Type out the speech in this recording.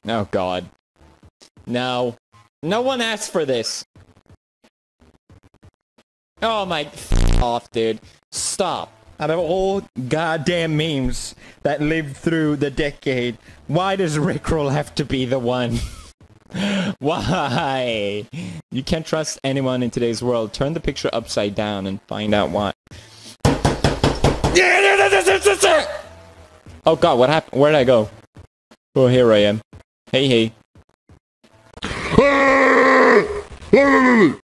Oh god. No. No one asked for this. Oh my... F off, dude. Stop. Out of all goddamn memes that lived through the decade, why does Rickroll have to be the one? Why? You can't trust anyone in today's world. Turn the picture upside down and find out why. Oh god, what happened? Where did I go? Oh, here I am. Hey, hey.